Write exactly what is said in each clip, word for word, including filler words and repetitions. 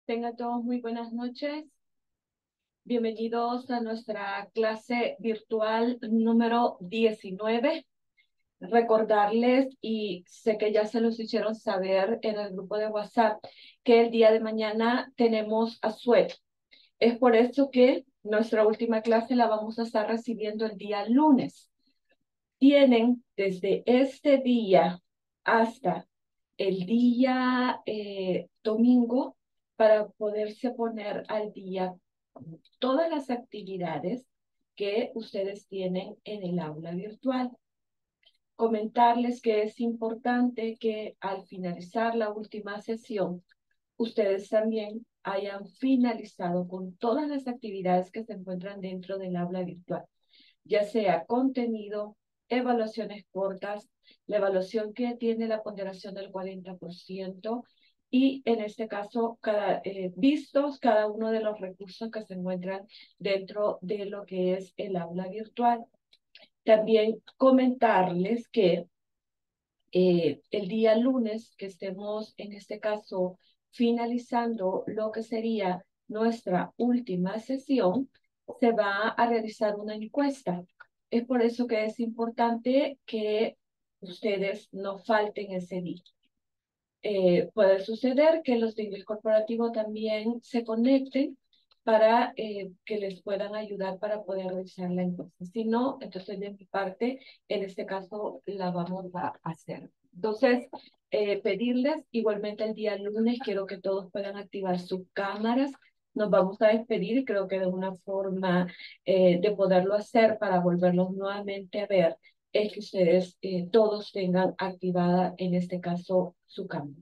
Tengan todos muy buenas noches. Bienvenidos a nuestra clase virtual número diecinueve. Recordarles, y sé que ya se los hicieron saber en el grupo de WhatsApp, que el día de mañana tenemos asueto. Es por eso que nuestra última clase la vamos a estar recibiendo el día lunes. Tienen desde este día hasta el día eh, domingo para poderse poner al día con todas las actividades que ustedes tienen en el aula virtual. Comentarles que es importante que al finalizar la última sesión, ustedes también hayan finalizado con todas las actividades que se encuentran dentro del aula virtual, ya sea contenido, evaluaciones cortas, la evaluación que tiene la ponderación del cuarenta por ciento y en este caso cada, eh, vistos cada uno de los recursos que se encuentran dentro de lo que es el aula virtual. También comentarles que eh, el día lunes que estemos en este caso finalizando lo que sería nuestra última sesión, se va a realizar una encuesta. Es por eso que es importante que ustedes no falten ese día. Eh, puede suceder que los de inglés corporativo también se conecten para eh, que les puedan ayudar para poder realizar la encuesta. Si no, entonces de mi parte, en este caso, la vamos a hacer. Entonces, eh, pedirles, igualmente el día lunes, quiero que todos puedan activar sus cámaras. Nos vamos a despedir y creo que de una forma eh, de poderlo hacer para volverlos nuevamente a ver es que ustedes eh, todos tengan activada, en este caso, su cámara.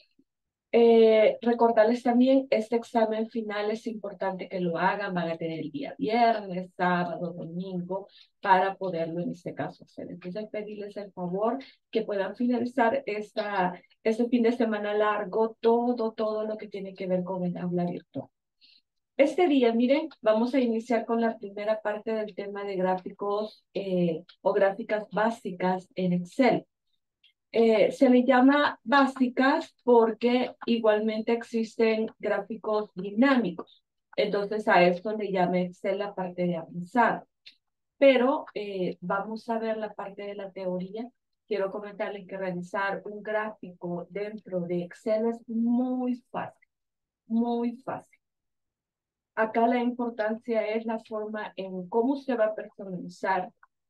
Eh, recordarles también, este examen final es importante que lo hagan, van a tener el día viernes, sábado, domingo, para poderlo en este caso hacer. Entonces, pedirles el favor que puedan finalizar esta, este fin de semana largo, todo, todo lo que tiene que ver con el aula virtual. Este día, miren, vamos a iniciar con la primera parte del tema de gráficos eh, o gráficas básicas en Excel. Eh, se le llama básicas porque igualmente existen gráficos dinámicos. Entonces a esto le llama Excel la parte de avanzado. Pero eh, vamos a ver la parte de la teoría. Quiero comentarles que realizar un gráfico dentro de Excel es muy fácil, muy fácil. Acá la importancia es la forma en cómo se va a personalizar,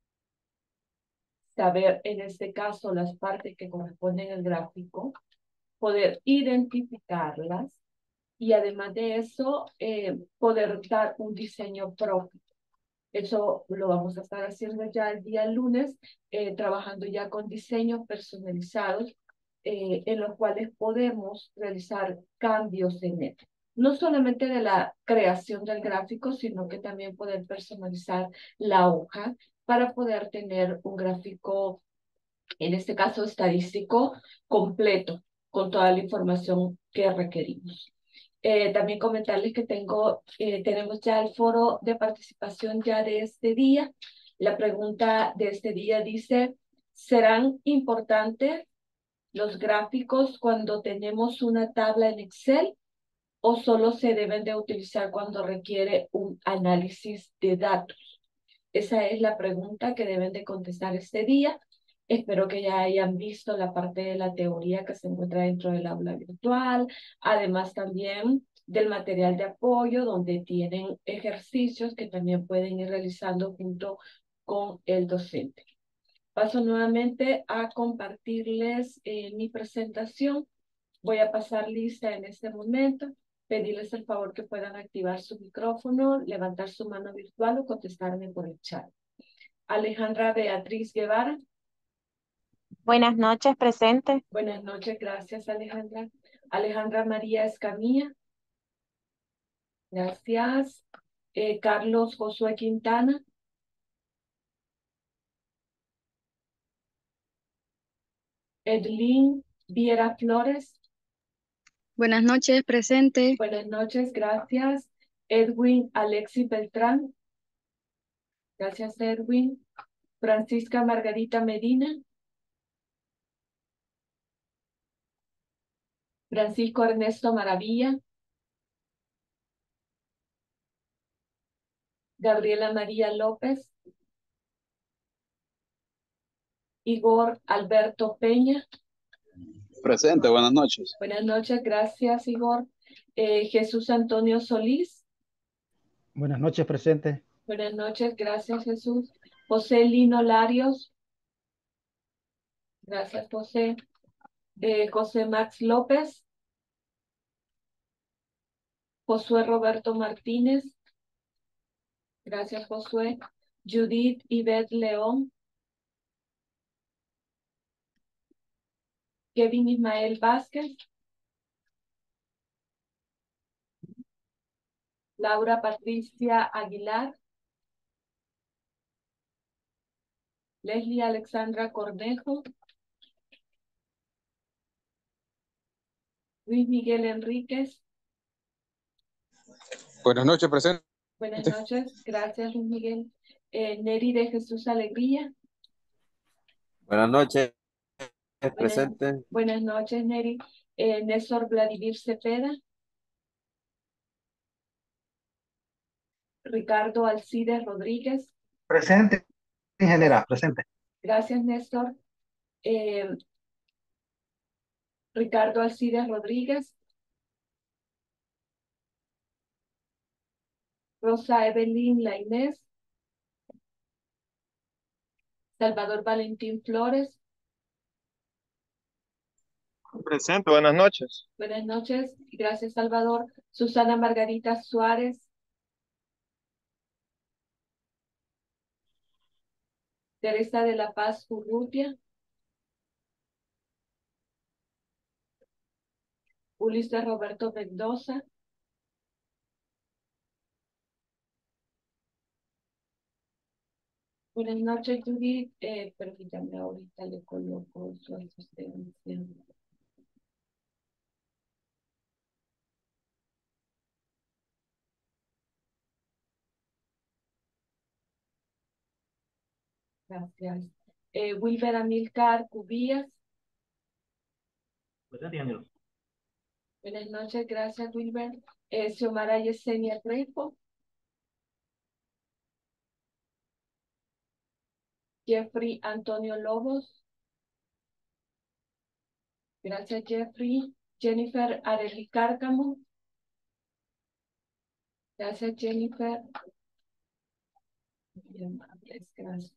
saber en este caso las partes que corresponden al gráfico, poder identificarlas y además de eso, eh, poder dar un diseño propio. Eso lo vamos a estar haciendo ya el día lunes, eh, trabajando ya con diseños personalizados eh, en los cuales podemos realizar cambios en él. No solamente de la creación del gráfico, sino que también poder personalizar la hoja para poder tener un gráfico, en este caso estadístico, completo, con toda la información que requerimos. Eh, también comentarles que tengo, eh, tenemos ya el foro de participación ya de este día. La pregunta de este día dice, ¿serán importantes los gráficos cuando tenemos una tabla en Excel o solo se deben de utilizar cuando requiere un análisis de datos? Esa es la pregunta que deben de contestar este día. Espero que ya hayan visto la parte de la teoría que se encuentra dentro del aula virtual, además también del material de apoyo, donde tienen ejercicios que también pueden ir realizando junto con el docente. Paso nuevamente a compartirles eh, mi presentación. Voy a pasar lista en este momento, pedirles el favor que puedan activar su micrófono, levantar su mano virtual o contestarme por el chat. Alejandra Beatriz Guevara. Buenas noches, presente. Buenas noches, gracias Alejandra. Alejandra María Escamilla. Gracias. Eh, Carlos Josué Quintana. Edlin Viera Flores. Buenas noches, presente. Buenas noches, gracias. Edwin Alexis Beltrán. Gracias, Edwin. Francisca Margarita Medina. Francisco Ernesto Maravilla. Gabriela María López, Igor Alberto Peña. Presente, buenas noches. Buenas noches, gracias, Igor. Eh, Jesús Antonio Solís. Buenas noches, presente. Buenas noches, gracias, Jesús. José Lino Larios. Gracias, José. Eh, José Max López. Josué Roberto Martínez. Gracias, Josué. Judith Ivette León. Kevin Ismael Vázquez. Laura Patricia Aguilar. Leslie Alexandra Cornejo. Luis Miguel Enríquez. Buenas noches, presente. Buenas noches, gracias Luis Miguel. Eh, Neri de Jesús Alegría. Buenas noches, Buenas, presente. buenas noches, Neri. Eh, Néstor Vladimir Cepeda. Ricardo Alcides Rodríguez. Presente, ingeniera, presente. Gracias, Néstor. Eh, Ricardo Alcides Rodríguez. Rosa Evelyn La Inés. Salvador Valentín Flores. Presente, buenas noches. Buenas noches, gracias, Salvador. Susana Margarita Suárez. Teresa de la Paz Urrutia. Ulises Roberto Mendoza. Buenas noches, Judith. Eh, permítame, ahorita le coloco su asistencia. Gracias. Eh, Wilber Amilcar Cubías. Buenas noches, gracias, Wilber. Eh, Xiomara Yesenia Trejo. Jeffrey Antonio Lobos. Gracias, Jeffrey. Jennifer Arely Cárcamo. Gracias, Jennifer. Bien, gracias.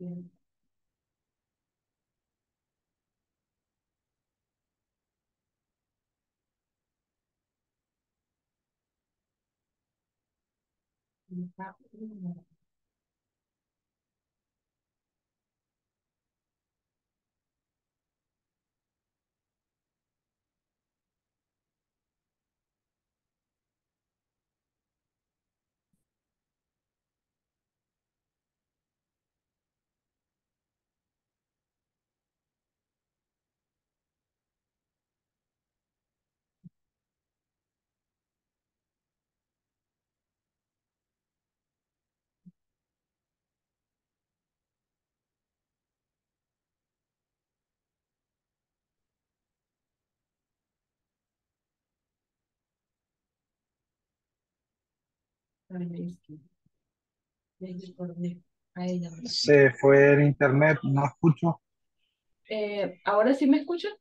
Se fue el internet, no escucho. Eh, ¿ahora sí me escuchan?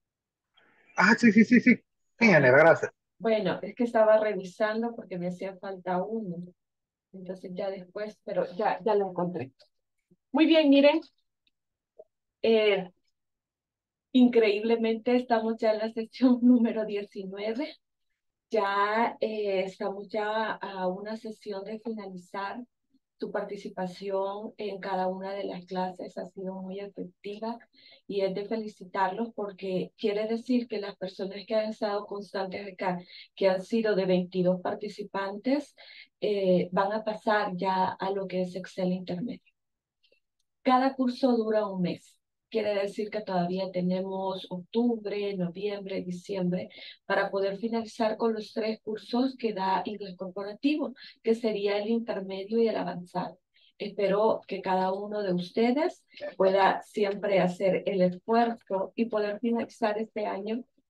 Ah, sí, sí, sí, sí. Sí, ingeniera, gracias. Bueno, es que estaba revisando porque me hacía falta uno. Entonces ya después, pero ya, ya lo encontré. Muy bien, miren. Eh, increíblemente estamos ya en la sesión número diecinueve. Ya eh, estamos ya a una sesión de finalizar. Tu participación en cada una de las clases ha sido muy efectiva y es de felicitarlos porque quiere decir que las personas que han estado constantes acá, que han sido de veintidós participantes, eh, van a pasar ya a lo que es Excel intermedio. Cada curso dura un mes. Quiere decir que todavía tenemos octubre, noviembre, diciembre para poder finalizar con los tres cursos que da inglés corporativo, que sería el intermedio y el avanzado. Espero que cada uno de ustedes pueda siempre hacer el esfuerzo y poder finalizar este año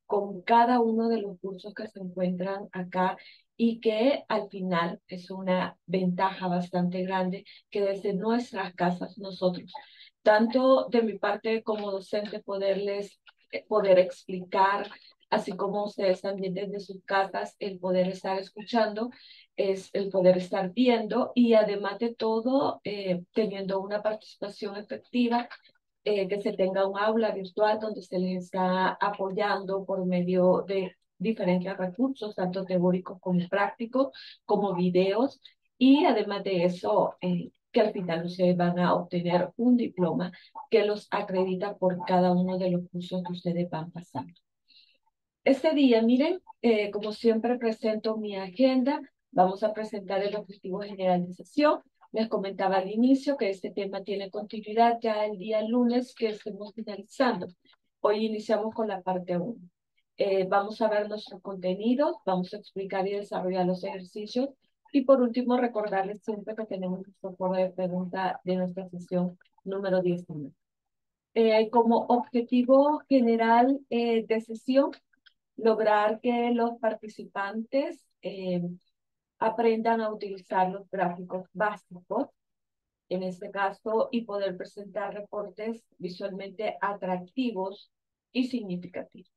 con cada uno de los cursos que se encuentran acá y que al final es una ventaja bastante grande que desde nuestras casas nosotros, tanto de mi parte como docente, poderles, eh, poder explicar, así como ustedes también desde sus casas, el poder estar escuchando, es el poder estar viendo y además de todo, eh, teniendo una participación efectiva, eh, que se tenga un aula virtual donde se les está apoyando por medio de diferentes recursos, tanto teóricos como prácticos, como videos, y además de eso, eh, que al final ustedes van a obtener un diploma que los acredita por cada uno de los cursos que ustedes van pasando. Este día, miren, eh, como siempre presento mi agenda. Vamos a presentar el objetivo general de sesión. Les comentaba al inicio que este tema tiene continuidad ya el día lunes que estemos finalizando. Hoy iniciamos con la parte uno. Eh, vamos a ver nuestros contenidos, vamos a explicar y desarrollar los ejercicios y por último recordarles siempre que tenemos nuestro foro de pregunta de nuestra sesión número diecinueve. Eh, como objetivo general eh, de sesión, lograr que los participantes eh, aprendan a utilizar los gráficos básicos, en este caso, y poder presentar reportes visualmente atractivos y significativos.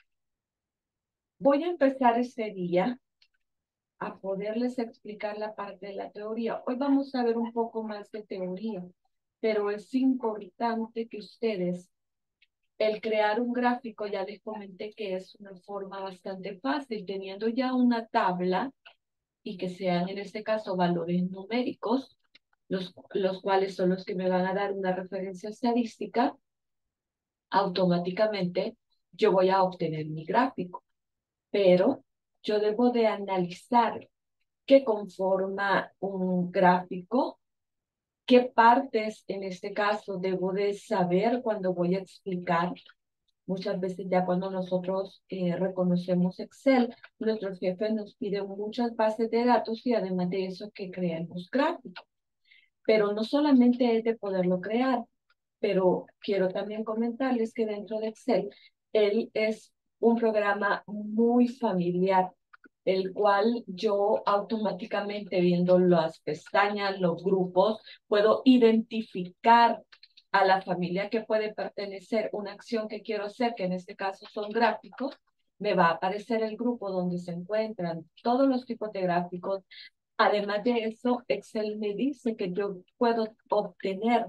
Voy a empezar este día a poderles explicar la parte de la teoría. Hoy vamos a ver un poco más de teoría, pero es importante que ustedes, el crear un gráfico, ya les comenté que es una forma bastante fácil, teniendo ya una tabla y que sean en este caso valores numéricos, los, los cuales son los que me van a dar una referencia estadística, automáticamente yo voy a obtener mi gráfico. Pero yo debo de analizar qué conforma un gráfico, qué partes en este caso debo de saber cuando voy a explicar. Muchas veces ya cuando nosotros eh, reconocemos Excel, nuestros jefes nos piden muchas bases de datos y además de eso que creemos gráficos. Pero no solamente es de poderlo crear, pero quiero también comentarles que dentro de Excel, él es un programa muy familiar, el cual yo automáticamente viendo las pestañas, los grupos, puedo identificar a la familia que puede pertenecer una acción que quiero hacer, que en este caso son gráficos. Me va a aparecer el grupo donde se encuentran todos los tipos de gráficos. Además de eso, Excel me dice que yo puedo obtener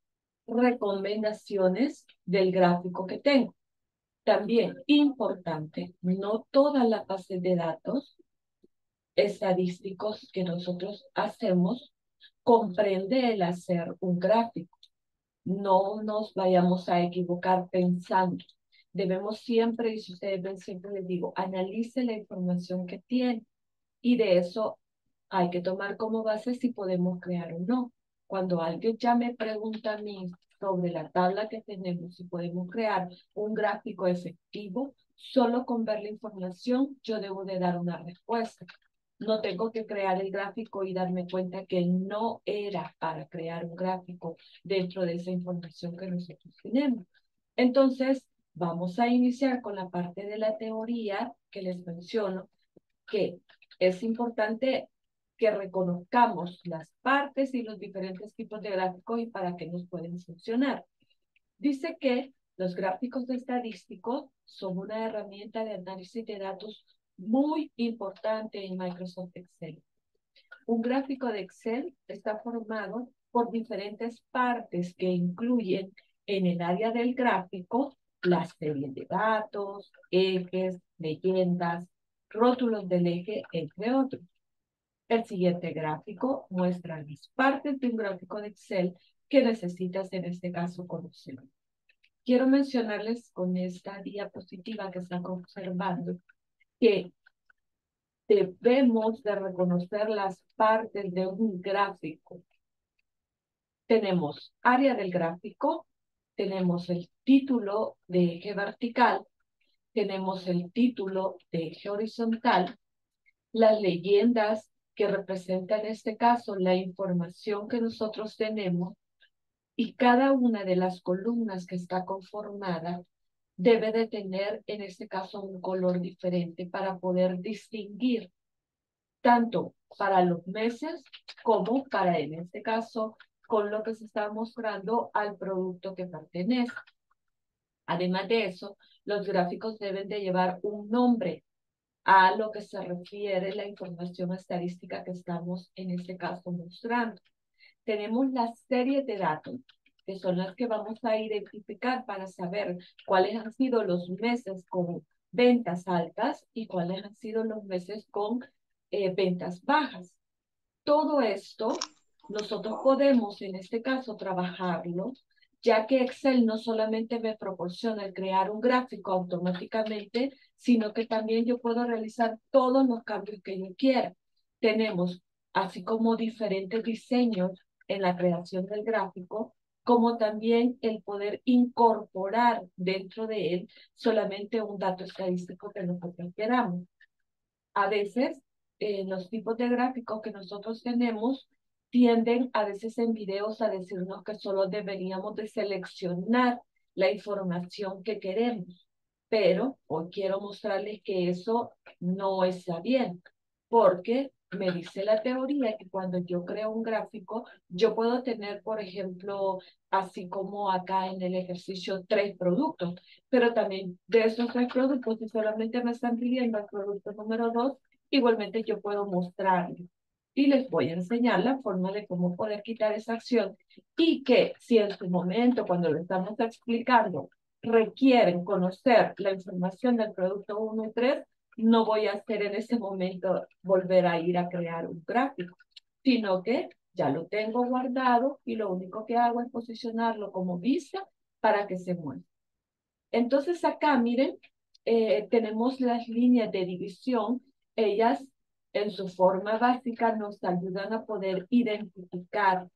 recomendaciones del gráfico que tengo. También, importante, no todas las bases de datos estadísticos que nosotros hacemos comprende el hacer un gráfico. No nos vayamos a equivocar pensando. Debemos siempre, y si ustedes ven, siempre les digo, analice la información que tiene y de eso hay que tomar como base si podemos crear o no. Cuando alguien ya me pregunta a mí sobre la tabla que tenemos, si podemos crear un gráfico efectivo, solo con ver la información yo debo de dar una respuesta. No tengo que crear el gráfico y darme cuenta que no era para crear un gráfico dentro de esa información que nosotros tenemos. Entonces, vamos a iniciar con la parte de la teoría que les menciono, que es importante que reconozcamos las partes y los diferentes tipos de gráficos y para qué nos pueden funcionar. Dice que los gráficos de estadístico son una herramienta de análisis de datos muy importante en Microsoft Excel. Un gráfico de Excel está formado por diferentes partes que incluyen en el área del gráfico las series de datos, ejes, leyendas, rótulos del eje, entre otros. El siguiente gráfico muestra las partes de un gráfico de Excel que necesitas en este caso conocer. Quiero mencionarles con esta diapositiva que están observando que debemos de reconocer las partes de un gráfico. Tenemos área del gráfico, tenemos el título de eje vertical, tenemos el título de eje horizontal, las leyendas que representan en este caso la información que nosotros tenemos y cada una de las columnas que está conformada debe de tener en este caso un color diferente para poder distinguir tanto para los meses como para, en este caso, con lo que se está mostrando al producto que pertenece. Además de eso, los gráficos deben de llevar un nombre a lo que se refiere la información estadística que estamos en este caso mostrando. Tenemos las series de datos, que son las que vamos a identificar para saber cuáles han sido los meses con ventas altas y cuáles han sido los meses con eh, ventas bajas. Todo esto nosotros podemos en este caso trabajarlo, ya que Excel no solamente me proporciona el crear un gráfico automáticamente, sino que también yo puedo realizar todos los cambios que yo quiera. Tenemos así como diferentes diseños en la creación del gráfico, como también el poder incorporar dentro de él solamente un dato estadístico que nosotros queramos. A veces, eh, los tipos de gráficos que nosotros tenemos tienden a veces en videos a decirnos que solo deberíamos de seleccionar la información que queremos. Pero hoy quiero mostrarles que eso no está bien, porque me dice la teoría que cuando yo creo un gráfico, yo puedo tener, por ejemplo, así como acá en el ejercicio, tres productos, pero también de esos tres productos, si solamente me están pidiendo el producto número dos, igualmente yo puedo mostrarles. Y les voy a enseñar la forma de cómo poder quitar esa acción y que si en su momento, cuando lo estamos explicando, requieren conocer la información del producto uno y tres, no voy a hacer en ese momento volver a ir a crear un gráfico, sino que ya lo tengo guardado y lo único que hago es posicionarlo como vista para que se mueva. Entonces acá, miren, eh, tenemos las líneas de división. Ellas, en su forma básica, nos ayudan a poder identificar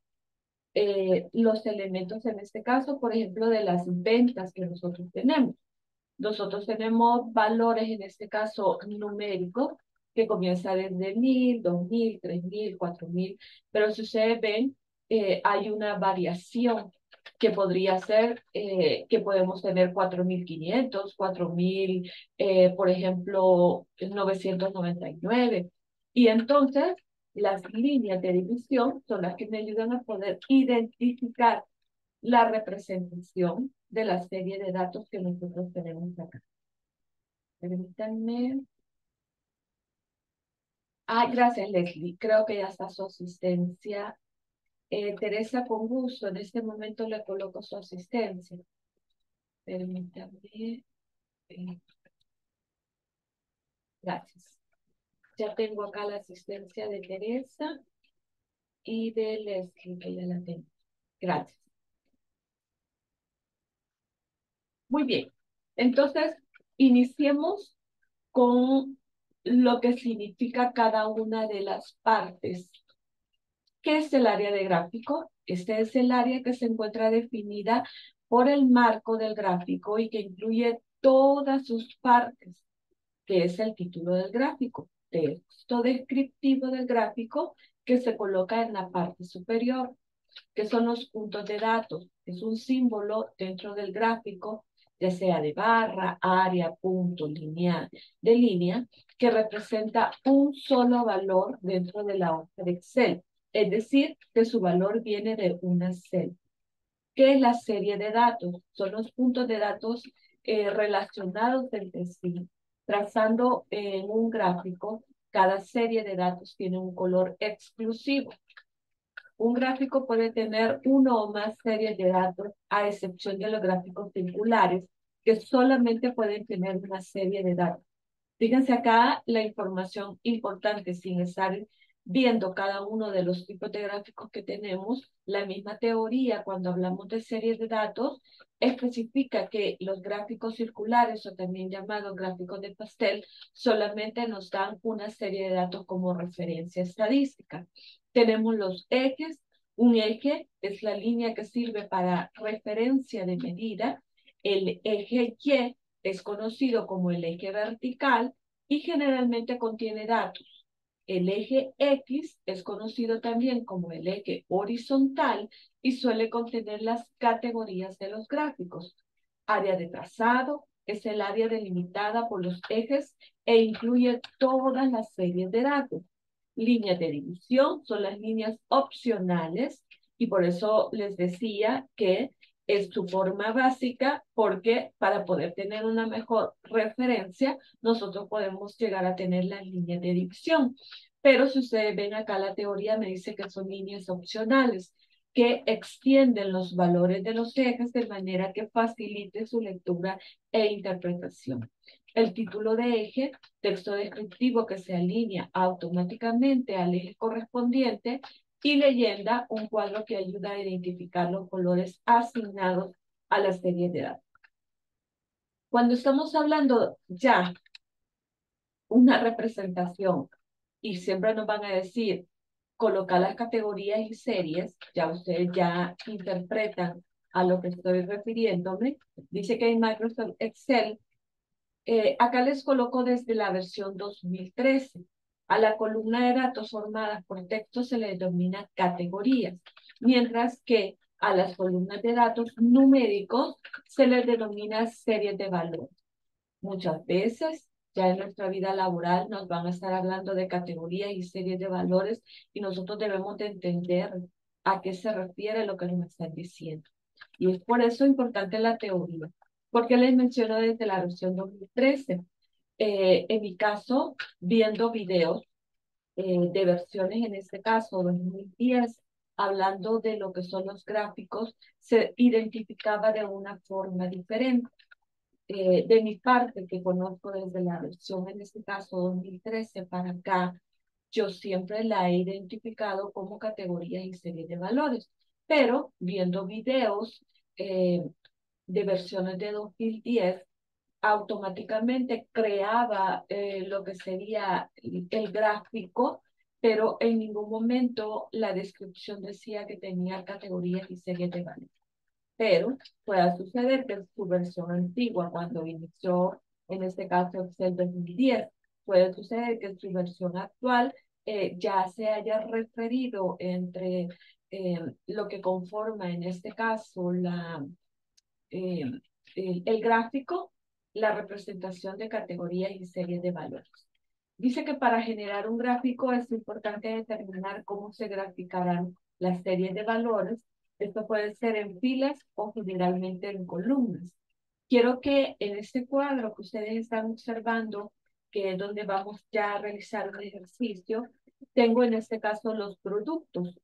eh, los elementos, en este caso, por ejemplo, de las ventas que nosotros tenemos. Nosotros tenemos valores, en este caso, numéricos, que comienza desde mil, dos mil, tres mil, cuatro mil, pero si ustedes ven, eh, hay una variación que podría ser eh, que podemos tener cuatro mil quinientos, cuatro mil, eh, por ejemplo, novecientos noventa y nueve. Y entonces, las líneas de división son las que me ayudan a poder identificar la representación de la serie de datos que nosotros tenemos acá. Permítanme. Ah, gracias, Leslie. Creo que ya está su asistencia. Eh, Teresa, con gusto, en este momento le coloco su asistencia. Permítanme. Eh, gracias. Ya tengo acá la asistencia de Teresa y de Leslie, que ya la tengo. Gracias. Muy bien. Entonces, iniciemos con lo que significa cada una de las partes. ¿Qué es el área de gráfico? Este es el área que se encuentra definida por el marco del gráfico y que incluye todas sus partes, que es el título del gráfico, texto descriptivo del gráfico que se coloca en la parte superior, que son los puntos de datos. Es un símbolo dentro del gráfico, ya sea de barra, área, punto, lineal, de línea, que representa un solo valor dentro de la hoja de Excel. Es decir, que su valor viene de una celda. ¿Qué es la serie de datos? Son los puntos de datos eh, relacionados entre sí. Trazando en un gráfico, cada serie de datos tiene un color exclusivo. Un gráfico puede tener uno o más series de datos, a excepción de los gráficos circulares, que solamente pueden tener una serie de datos. Fíjense acá la información importante, sin estar viendo cada uno de los tipos de gráficos que tenemos. La misma teoría, cuando hablamos de series de datos, especifica que los gráficos circulares, o también llamados gráficos de pastel, solamente nos dan una serie de datos como referencia estadística. Tenemos los ejes. Un eje es la línea que sirve para referencia de medida. El eje Y es conocido como el eje vertical y generalmente contiene datos. El eje X es conocido también como el eje horizontal y suele contener las categorías de los gráficos: área de trazado, es el área delimitada por los ejes e incluye todas las series de datos. Líneas de división son las líneas opcionales y por eso les decía que es su forma básica, porque para poder tener una mejor referencia, nosotros podemos llegar a tener las líneas de división. Pero si ustedes ven acá la teoría, me dice que son líneas opcionales, que extienden los valores de los ejes de manera que facilite su lectura e interpretación. El título de eje, texto descriptivo que se alinea automáticamente al eje correspondiente, y leyenda, un cuadro que ayuda a identificar los colores asignados a las series de datos. Cuando estamos hablando ya una representación, y siempre nos van a decir, colocar las categorías y series, ya ustedes ya interpretan a lo que estoy refiriéndome. Dice que en Microsoft Excel, eh, acá les coloco desde la versión dos mil trece. A la columna de datos formadas por texto se le denomina categorías, mientras que a las columnas de datos numéricos se les denomina series de valores. Muchas veces, ya en nuestra vida laboral, nos van a estar hablando de categorías y series de valores y nosotros debemos de entender a qué se refiere lo que nos están diciendo. Y es por eso importante la teoría. Porque les menciono desde la versión dos mil trece. Eh, en mi caso, viendo videos eh, de versiones, en este caso dos mil diez, hablando de lo que son los gráficos, se identificaba de una forma diferente. Eh, de mi parte, que conozco desde la versión, en este caso dos mil trece para acá, yo siempre la he identificado como categorías y series de valores. Pero viendo videos eh, de versiones de dos mil diez, automáticamente creaba eh, lo que sería el, el gráfico, pero en ningún momento la descripción decía que tenía categorías y series de valores. Pero puede suceder que en su versión antigua, cuando inició, en este caso Excel dos mil diez, puede suceder que en su versión actual eh, ya se haya referido entre eh, lo que conforma, en este caso, la, eh, el, el gráfico, la representación de categorías y series de valores. Dice que para generar un gráfico es importante determinar cómo se graficarán las series de valores. Esto puede ser en filas o generalmente en columnas. Quiero que en este cuadro que ustedes están observando, que es donde vamos ya a realizar un ejercicio, tengo en este caso los productos.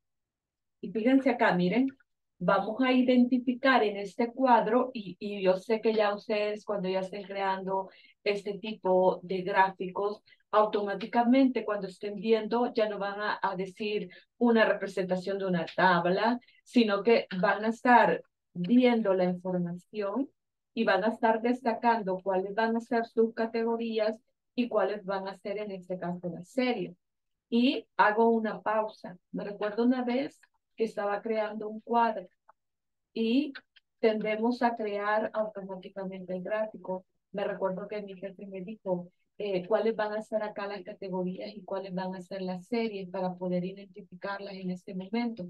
Y fíjense acá, miren, vamos a identificar en este cuadro, y, y yo sé que ya ustedes cuando ya estén creando este tipo de gráficos, automáticamente cuando estén viendo ya no van a, a decir una representación de una tabla, sino que van a estar viendo la información y van a estar destacando cuáles van a ser sus categorías y cuáles van a ser en este caso la serie. Y hago una pausa. Me recuerdo una vez que estaba creando un cuadro y tendemos a crear automáticamente el gráfico. Me recuerdo que mi jefe me dijo eh, cuáles van a ser acá las categorías y cuáles van a ser las series para poder identificarlas en este momento.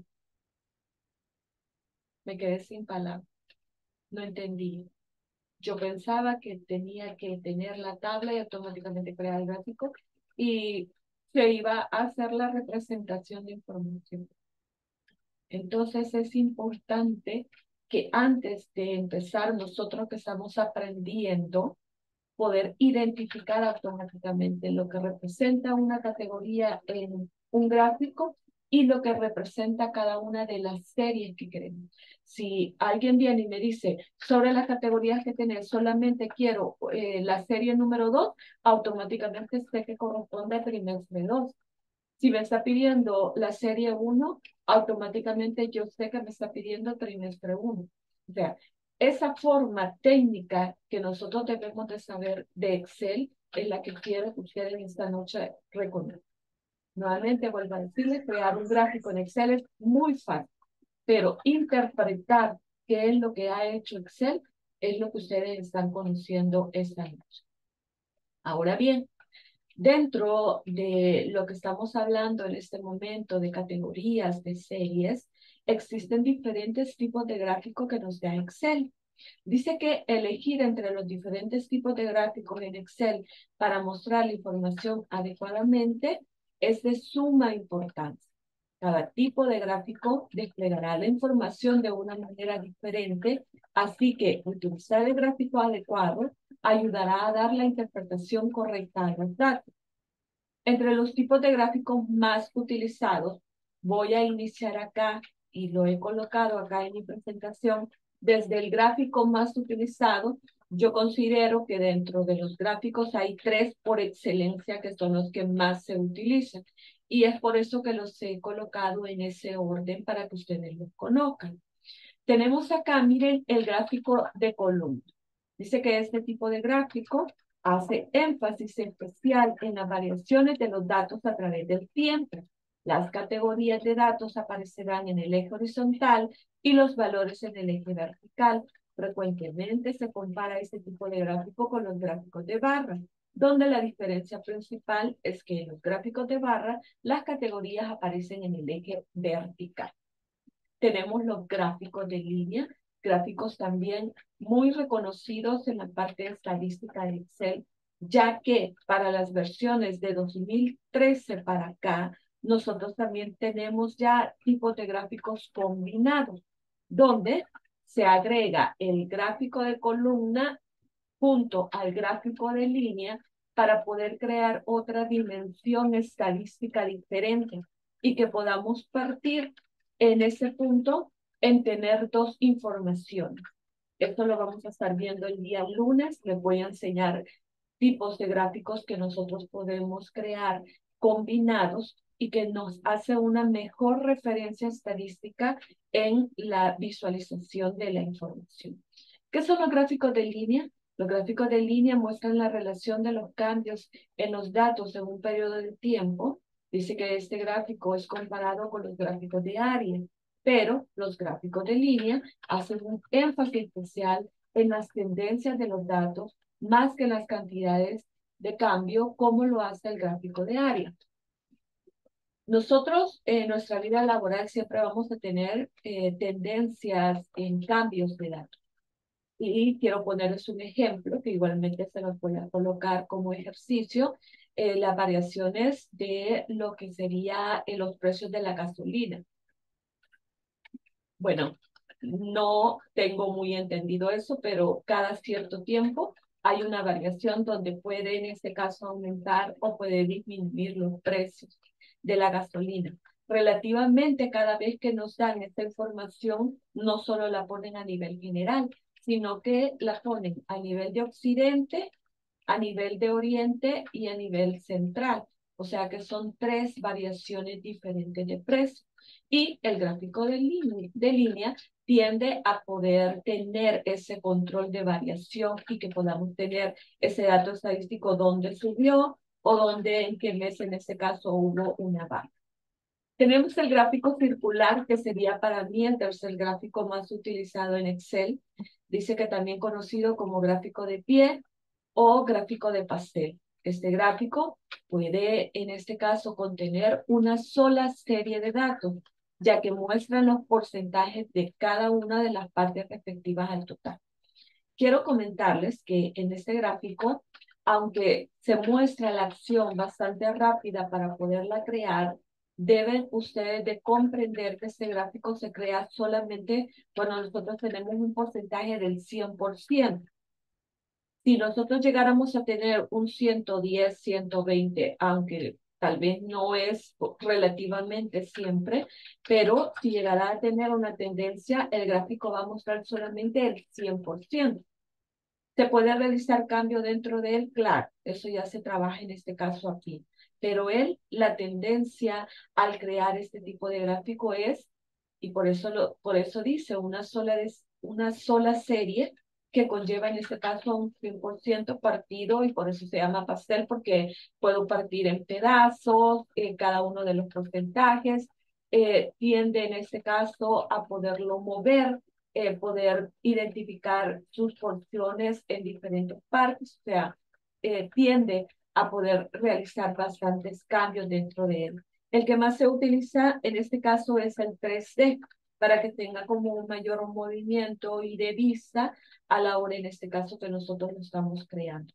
Me quedé sin palabras. No entendí. Yo pensaba que tenía que tener la tabla y automáticamente crear el gráfico y se iba a hacer la representación de información. Entonces es importante que antes de empezar, nosotros que estamos aprendiendo, poder identificar automáticamente lo que representa una categoría en un gráfico y lo que representa cada una de las series que queremos. Si alguien viene y me dice, sobre las categorías que tenés, solamente quiero eh, la serie número dos, automáticamente sé que corresponde al trimestre dos. Si me está pidiendo la serie uno, automáticamente yo sé que me está pidiendo trimestre uno. O sea, esa forma técnica que nosotros debemos de saber de Excel es la que quiero que ustedes esta noche reconozcan. Nuevamente vuelvo a decirles, crear un gráfico en Excel es muy fácil, pero interpretar qué es lo que ha hecho Excel es lo que ustedes están conociendo esta noche. Ahora bien, dentro de lo que estamos hablando en este momento de categorías, de series, existen diferentes tipos de gráficos que nos da Excel. Dice que elegir entre los diferentes tipos de gráficos en Excel para mostrar la información adecuadamente es de suma importancia. Cada tipo de gráfico desplegará la información de una manera diferente, así que utilizar el gráfico adecuado ayudará a dar la interpretación correcta a los datos. Entre los tipos de gráficos más utilizados, voy a iniciar acá y lo he colocado acá en mi presentación. Desde el gráfico más utilizado, yo considero que dentro de los gráficos hay tres por excelencia que son los que más se utilizan. Y es por eso que los he colocado en ese orden para que ustedes los conozcan. Tenemos acá, miren, el gráfico de columna. Dice que este tipo de gráfico hace énfasis especial en las variaciones de los datos a través del tiempo. Las categorías de datos aparecerán en el eje horizontal y los valores en el eje vertical. Frecuentemente se compara este tipo de gráfico con los gráficos de barra, donde la diferencia principal es que en los gráficos de barra las categorías aparecen en el eje vertical. Tenemos los gráficos de línea, gráficos también muy reconocidos en la parte estadística de Excel, ya que para las versiones de dos mil trece para acá, nosotros también tenemos ya tipos de gráficos combinados, donde se agrega el gráfico de columna junto al gráfico de línea para poder crear otra dimensión estadística diferente y que podamos partir en ese punto en tener dos informaciones. Esto lo vamos a estar viendo el día lunes. Les voy a enseñar tipos de gráficos que nosotros podemos crear combinados y que nos hace una mejor referencia estadística en la visualización de la información. ¿Qué son los gráficos de línea? Los gráficos de línea muestran la relación de los cambios en los datos en un periodo de tiempo. Dice que este gráfico es comparado con los gráficos de área, pero los gráficos de línea hacen un énfasis especial en las tendencias de los datos más que en las cantidades de cambio, como lo hace el gráfico de área. Nosotros en nuestra vida laboral siempre vamos a tener eh, tendencias en cambios de datos. Y quiero ponerles un ejemplo que igualmente se los voy a colocar como ejercicio, eh, las variaciones de lo que sería eh, los precios de la gasolina. Bueno, no tengo muy entendido eso, pero cada cierto tiempo hay una variación donde puede en este caso aumentar o puede disminuir los precios de la gasolina. Relativamente, cada vez que nos dan esta información, no solo la ponen a nivel general, sino que la ponen a nivel de Occidente, a nivel de Oriente y a nivel central. O sea que son tres variaciones diferentes de precio. Y el gráfico de línea, de línea tiende a poder tener ese control de variación y que podamos tener ese dato estadístico donde subió o donde en qué mes en este caso hubo una baja. Tenemos el gráfico circular, que sería para mí el tercer gráfico más utilizado en Excel. Dice que también conocido como gráfico de pie o gráfico de pastel. Este gráfico puede, en este caso, contener una sola serie de datos, ya que muestran los porcentajes de cada una de las partes respectivas al total. Quiero comentarles que en este gráfico, aunque se muestra la acción bastante rápida para poderla crear, deben ustedes de comprender que este gráfico se crea solamente cuando nosotros tenemos un porcentaje del cien por ciento. Si nosotros llegáramos a tener un ciento diez, ciento veinte, aunque tal vez no es relativamente siempre, pero si llegara a tener una tendencia, el gráfico va a mostrar solamente el cien por ciento. ¿Se puede realizar cambio dentro de él? Claro, eso ya se trabaja en este caso aquí. Pero él, la tendencia al crear este tipo de gráfico es, y por eso, lo, por eso dice, una sola, una sola serie que conlleva en este caso un cien por ciento partido, y por eso se llama pastel, porque puedo partir en pedazos, eh, cada uno de los porcentajes, eh, tiende en este caso a poderlo mover, eh, poder identificar sus porciones en diferentes partes, o sea, eh, tiende a poder realizar bastantes cambios dentro de él. El que más se utiliza en este caso es el tres D. para que tenga como un mayor movimiento y de vista a la hora, en este caso, que nosotros lo estamos creando.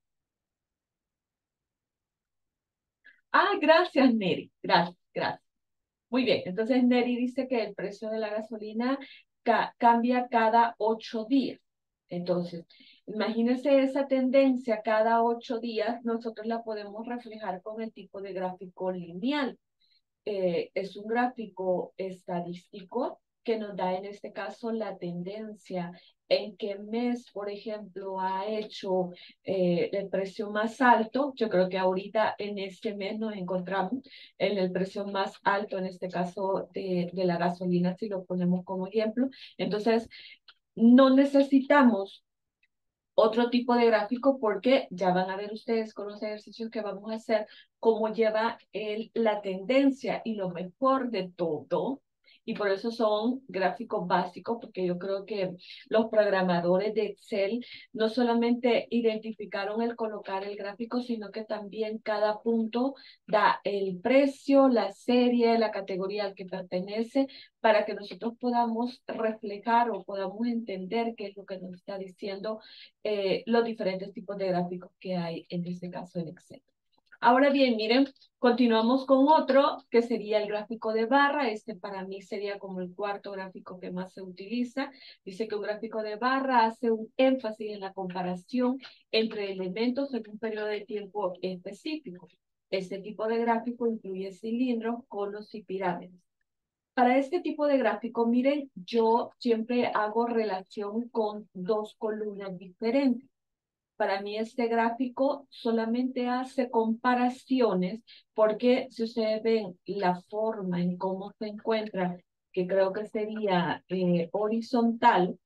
Ah, gracias, Neri. Gracias, gracias. Muy bien, entonces Neri dice que el precio de la gasolina ca cambia cada ocho días. Entonces, imagínense esa tendencia cada ocho días, nosotros la podemos reflejar con el tipo de gráfico lineal. Eh, es un gráfico estadístico que nos da en este caso la tendencia en qué mes, por ejemplo, ha hecho eh, el precio más alto. Yo creo que ahorita en este mes nos encontramos en el precio más alto, en este caso de, de la gasolina, si lo ponemos como ejemplo. Entonces, no necesitamos otro tipo de gráfico porque ya van a ver ustedes con los ejercicios que vamos a hacer cómo lleva el, la tendencia y lo mejor de todo. Y por eso son gráficos básicos, porque yo creo que los programadores de Excel no solamente identificaron el colocar el gráfico, sino que también cada punto da el precio, la serie, la categoría al que pertenece, para que nosotros podamos reflejar o podamos entender qué es lo que nos está diciendo eh, los diferentes tipos de gráficos que hay en este caso en Excel. Ahora bien, miren, continuamos con otro que sería el gráfico de barra. Este para mí sería como el cuarto gráfico que más se utiliza. Dice que un gráfico de barra hace un énfasis en la comparación entre elementos en un periodo de tiempo específico. Este tipo de gráfico incluye cilindros, conos y pirámides. Para este tipo de gráfico, miren, yo siempre hago relación con dos columnas diferentes. Para mí este gráfico solamente hace comparaciones porque si ustedes ven la forma en cómo se encuentra, que creo que sería eh, horizontal,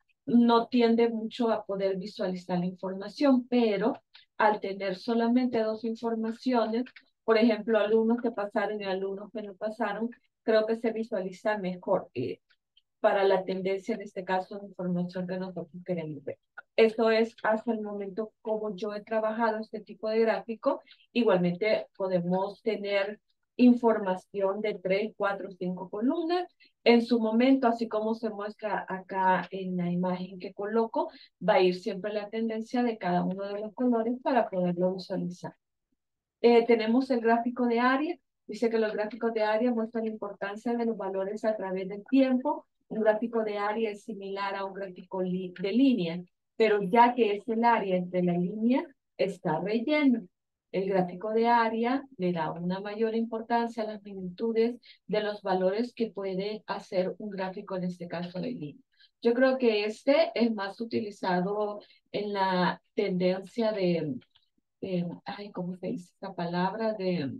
no tiende mucho a poder visualizar la información, pero al tener solamente dos informaciones, por ejemplo, alumnos que pasaron y alumnos que no pasaron, creo que se visualiza mejor eh, para la tendencia, en este caso, de información que nosotros queremos ver. Eso es hasta el momento como yo he trabajado este tipo de gráfico. Igualmente podemos tener información de tres, cuatro, cinco columnas. En su momento, así como se muestra acá en la imagen que coloco, va a ir siempre la tendencia de cada uno de los colores para poderlo visualizar. Eh, tenemos el gráfico de área. Dice que los gráficos de área muestran la importancia de los valores a través del tiempo. Un gráfico de área es similar a un gráfico li de línea, pero ya que es el área entre la línea, está relleno. El gráfico de área le da una mayor importancia a las magnitudes de los valores que puede hacer un gráfico, en este caso de línea. Yo creo que este es más utilizado en la tendencia de, eh, ay, ¿cómo se dice esta palabra? De,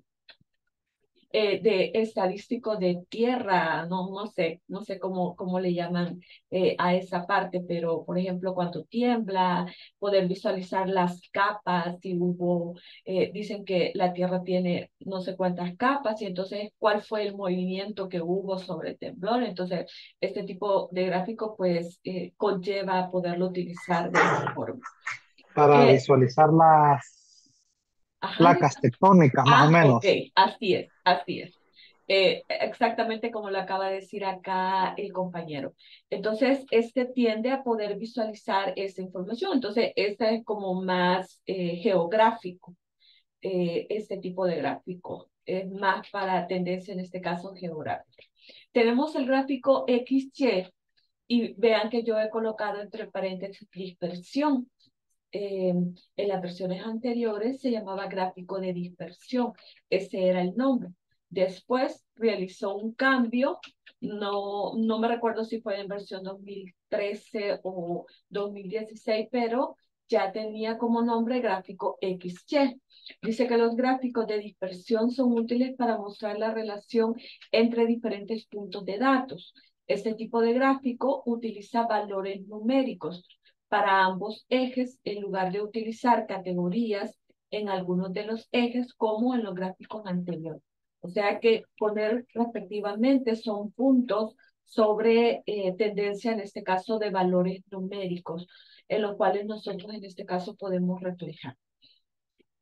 eh, de estadístico de tierra, no, no sé, no sé cómo, cómo le llaman eh, a esa parte, pero por ejemplo, cuando tiembla, poder visualizar las capas, si hubo, eh, dicen que la tierra tiene no sé cuántas capas, y entonces cuál fue el movimiento que hubo sobre el temblor. Entonces, este tipo de gráfico pues eh, conlleva poderlo utilizar de esa forma. Para Eh, visualizar las ajá, placas tectónicas, más o ah, ok, menos. así es, así es. Eh, exactamente como lo acaba de decir acá el compañero. Entonces, este tiende a poder visualizar esa información. Entonces, este es como más eh, geográfico, eh, este tipo de gráfico. Es más para tendencia, en este caso, geográfica. Tenemos el gráfico X Y y vean que yo he colocado entre paréntesis dispersión. Eh, en las versiones anteriores se llamaba gráfico de dispersión. Ese era el nombre. Después realizó un cambio, no, no me recuerdo si fue en versión dos mil trece o dos mil dieciséis, pero ya tenía como nombre gráfico X Y. Dice que los gráficos de dispersión son útiles para mostrar la relación entre diferentes puntos de datos. Este tipo de gráfico utiliza valores numéricos para ambos ejes en lugar de utilizar categorías en algunos de los ejes como en los gráficos anteriores. O sea que poner respectivamente son puntos sobre eh, tendencia, en este caso de valores numéricos, en los cuales nosotros en este caso podemos reflejar.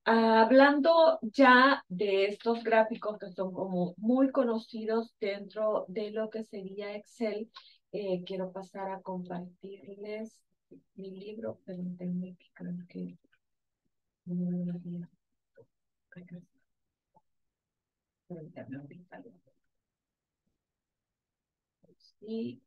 Hablando ya de estos gráficos que son como muy conocidos dentro de lo que sería Excel, eh, quiero pasar a compartirles mi libro. Permítanme que creo que no lo había. Acá está. Permítanme ahorita. Sí.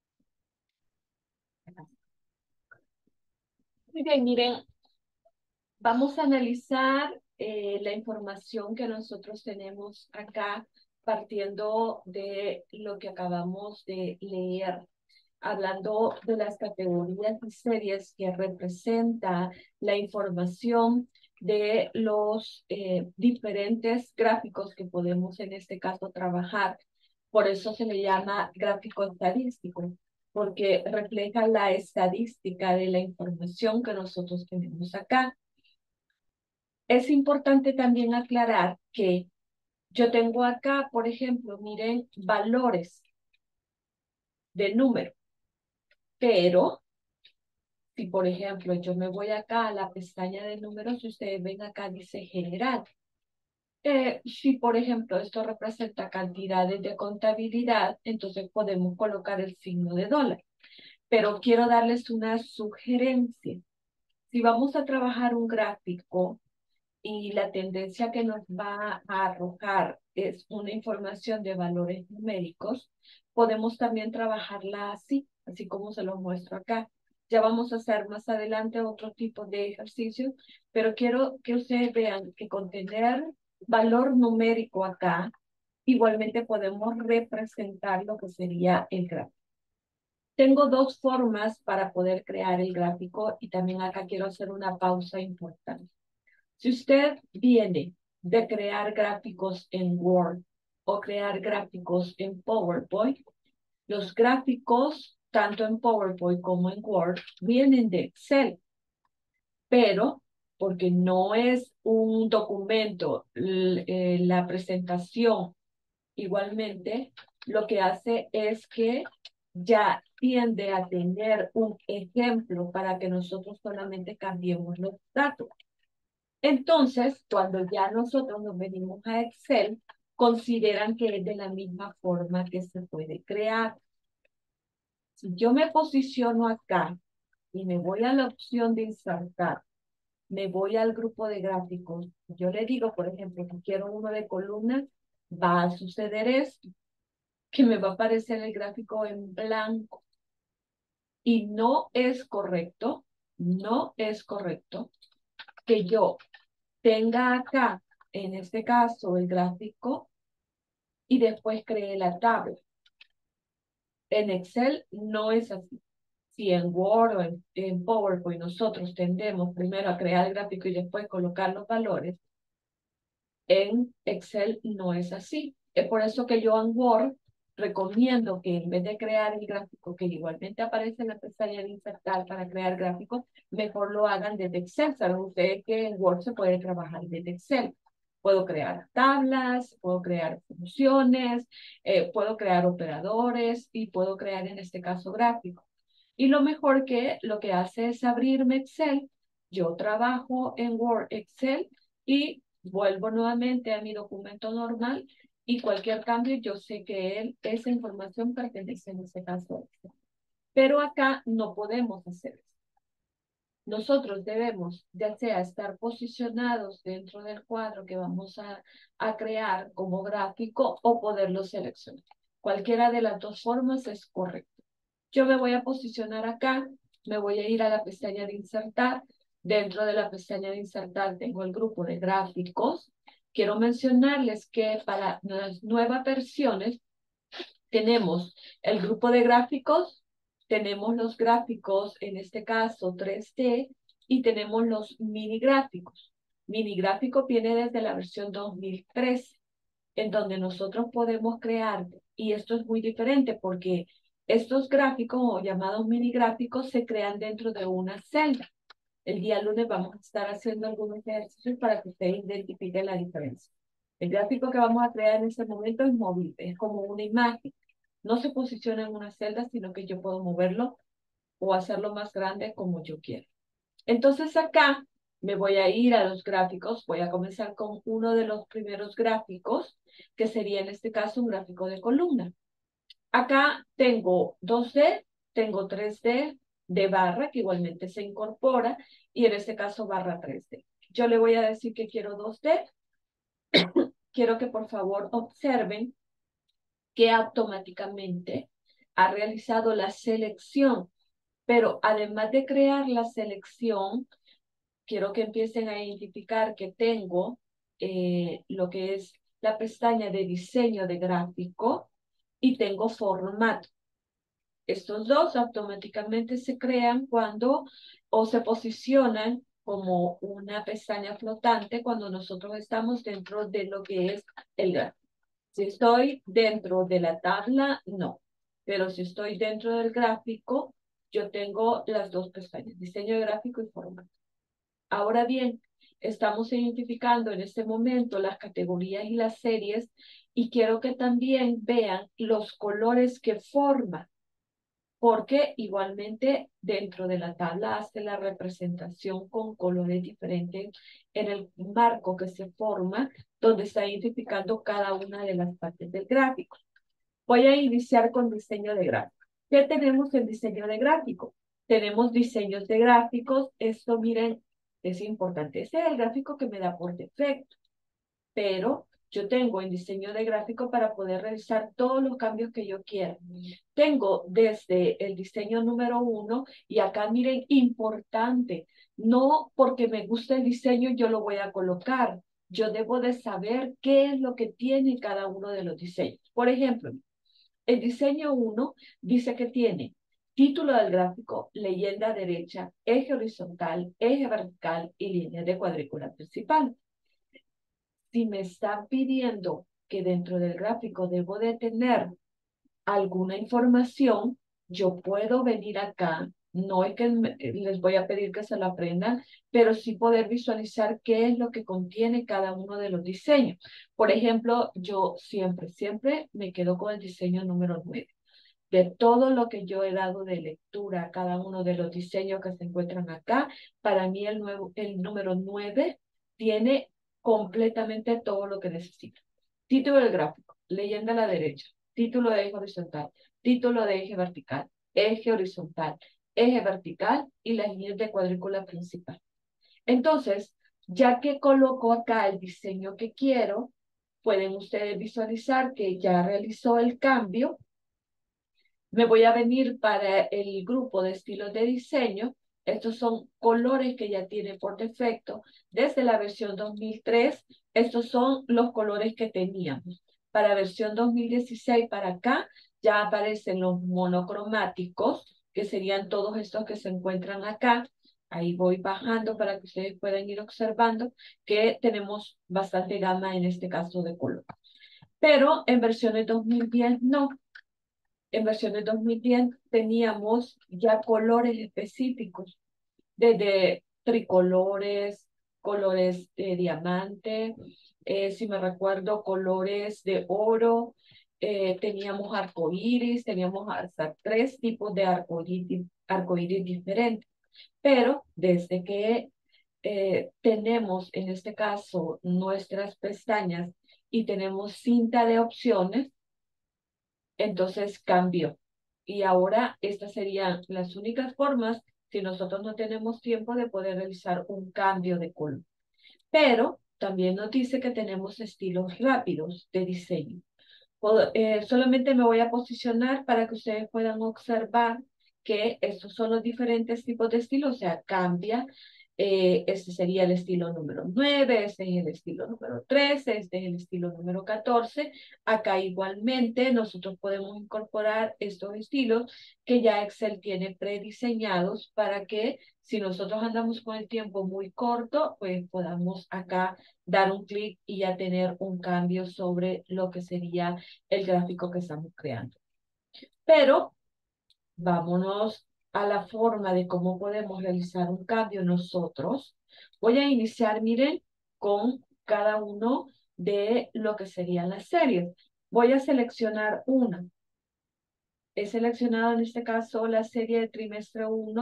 Muy bien, miren, vamos a analizar eh, la información que nosotros tenemos acá partiendo de lo que acabamos de leer, hablando de las categorías y series que representa la información de los eh, diferentes gráficos que podemos en este caso trabajar. Por eso se le llama gráfico estadístico, porque refleja la estadística de la información que nosotros tenemos acá. Es importante también aclarar que yo tengo acá, por ejemplo, miren, valores de número, pero si, por ejemplo, yo me voy acá a la pestaña de números, si ustedes ven acá dice general. Eh, si, por ejemplo, esto representa cantidades de contabilidad, entonces podemos colocar el signo de dólar. Pero quiero darles una sugerencia. Si vamos a trabajar un gráfico y la tendencia que nos va a arrojar es una información de valores numéricos, podemos también trabajarla así, así como se los muestro acá. Ya vamos a hacer más adelante otro tipo de ejercicios, pero quiero que ustedes vean que con tener valor numérico acá, igualmente podemos representar lo que sería el gráfico. Tengo dos formas para poder crear el gráfico y también acá quiero hacer una pausa importante. Si usted viene de crear gráficos en Word o crear gráficos en PowerPoint, los gráficos, tanto en PowerPoint como en Word, vienen de Excel. Pero, porque no es un documento, eh, la presentación igualmente, lo que hace es que ya tiende a tener un ejemplo para que nosotros solamente cambiemos los datos. Entonces, cuando ya nosotros nos venimos a Excel, consideran que es de la misma forma que se puede crear. Si yo me posiciono acá y me voy a la opción de insertar, me voy al grupo de gráficos, yo le digo, por ejemplo, que quiero uno de columnas, va a suceder esto, que me va a aparecer el gráfico en blanco. Y no es correcto, no es correcto que yo tenga acá, en este caso, el gráfico y después cree la tabla. En Excel no es así. Si en Word o en, en PowerPoint nosotros tendemos primero a crear el gráfico y después colocar los valores, en Excel no es así. Es por eso que yo en Word recomiendo que en vez de crear el gráfico, que igualmente aparece en la pestaña de insertar para crear gráficos, mejor lo hagan desde Excel. Saben ustedes que en Word se puede trabajar desde Excel. Puedo crear tablas, puedo crear funciones, eh, puedo crear operadores y puedo crear en este caso gráficos. Y lo mejor que lo que hace es abrirme Excel. Yo trabajo en Word, Excel y vuelvo nuevamente a mi documento normal y cualquier cambio yo sé que él, esa información pertenece en ese caso a Excel. Pero acá no podemos hacer eso. Nosotros debemos, ya sea estar posicionados dentro del cuadro que vamos a, a crear como gráfico o poderlo seleccionar. Cualquiera de las dos formas es correcto. Yo me voy a posicionar acá, me voy a ir a la pestaña de insertar. Dentro de la pestaña de insertar tengo el grupo de gráficos. Quiero mencionarles que para las nuevas versiones tenemos el grupo de gráficos, tenemos los gráficos, en este caso tres D, y tenemos los mini gráficos. Mini gráfico viene desde la versión dos mil trece, en donde nosotros podemos crear, y esto es muy diferente porque estos gráficos o llamados mini gráficos se crean dentro de una celda. El día lunes vamos a estar haciendo algunos ejercicios para que ustedes identifiquen la diferencia. El gráfico que vamos a crear en este momento es móvil, es como una imagen. No se posiciona en una celda, sino que yo puedo moverlo o hacerlo más grande como yo quiera. Entonces acá Me voy a ir a los gráficos, voy a comenzar con uno de los primeros gráficos, que sería en este caso un gráfico de columna. Acá tengo dos D, tengo tres D de barra, que igualmente se incorpora, y en este caso barra tres D. Yo le voy a decir que quiero dos D. Quiero que por favor observen que automáticamente ha realizado la selección, pero además de crear la selección, quiero que empiecen a identificar que tengo eh, lo que es la pestaña de diseño de gráfico y tengo formato. Estos dos automáticamente se crean cuando o se posicionan como una pestaña flotante cuando nosotros estamos dentro de lo que es el gráfico. Si estoy dentro de la tabla, no. Pero si estoy dentro del gráfico, yo tengo las dos pestañas, diseño de gráfico y formato. Ahora bien, estamos identificando en este momento las categorías y las series y quiero que también vean los colores que forman, porque igualmente dentro de la tabla hace la representación con colores diferentes en el marco que se forma, donde está identificando cada una de las partes del gráfico. Voy a iniciar con diseño de gráfico. ¿Qué tenemos en diseño de gráfico? Tenemos diseños de gráficos. Esto, miren, es importante. Este es el gráfico que me da por defecto, pero yo tengo en diseño de gráfico para poder realizar todos los cambios que yo quiera. Tengo desde el diseño número uno, y acá miren, importante, no porque me gusta el diseño yo lo voy a colocar. Yo debo de saber qué es lo que tiene cada uno de los diseños. Por ejemplo, el diseño uno dice que tiene título del gráfico, leyenda derecha, eje horizontal, eje vertical y línea de cuadrícula principal. Si me están pidiendo que dentro del gráfico debo de tener alguna información, yo puedo venir acá, no es que me, les voy a pedir que se lo aprendan, pero sí poder visualizar qué es lo que contiene cada uno de los diseños. Por ejemplo, yo siempre, siempre me quedo con el diseño número nueve. De todo lo que yo he dado de lectura a cada uno de los diseños que se encuentran acá, para mí el, nuevo, el número nueve tiene completamente todo lo que necesito. Título del gráfico, leyenda a la derecha, título de eje horizontal, título de eje vertical, eje horizontal, eje vertical y las líneas de cuadrícula principal. Entonces, ya que coloco acá el diseño que quiero, pueden ustedes visualizar que ya realizó el cambio. Me voy a venir para el grupo de estilos de diseño. Estos son colores que ya tiene por defecto. Desde la versión dos mil tres, estos son los colores que teníamos. Para versión dos mil dieciséis para acá, ya aparecen los monocromáticos, que serían todos estos que se encuentran acá. Ahí voy bajando para que ustedes puedan ir observando que tenemos bastante gama en este caso de color. Pero en versiones dos mil diez no. En versiones dos mil diez teníamos ya colores específicos, desde tricolores, colores de diamante, eh, si me recuerdo, colores de oro, eh, teníamos arcoíris, teníamos hasta tres tipos de arcoíris, arcoíris diferentes. Pero desde que eh, tenemos en este caso nuestras pestañas y tenemos cinta de opciones, entonces cambió. Y ahora estas serían las únicas formas, si nosotros no tenemos tiempo, de poder realizar un cambio de color. Pero también nos dice que tenemos estilos rápidos de diseño. Puedo, eh, solamente me voy a posicionar para que ustedes puedan observar que estos son los diferentes tipos de estilos, o sea, cambia. Eh, este sería el estilo número nueve, este es el estilo número trece, este es el estilo número catorce. Acá igualmente nosotros podemos incorporar estos estilos que ya Excel tiene prediseñados para que si nosotros andamos con el tiempo muy corto, pues podamos acá dar un clic y ya tener un cambio sobre lo que sería el gráfico que estamos creando. Pero vámonos a la forma de cómo podemos realizar un cambio nosotros. Voy a iniciar, miren, con cada uno de lo que serían las series. Voy a seleccionar una. He seleccionado en este caso la serie de trimestre uno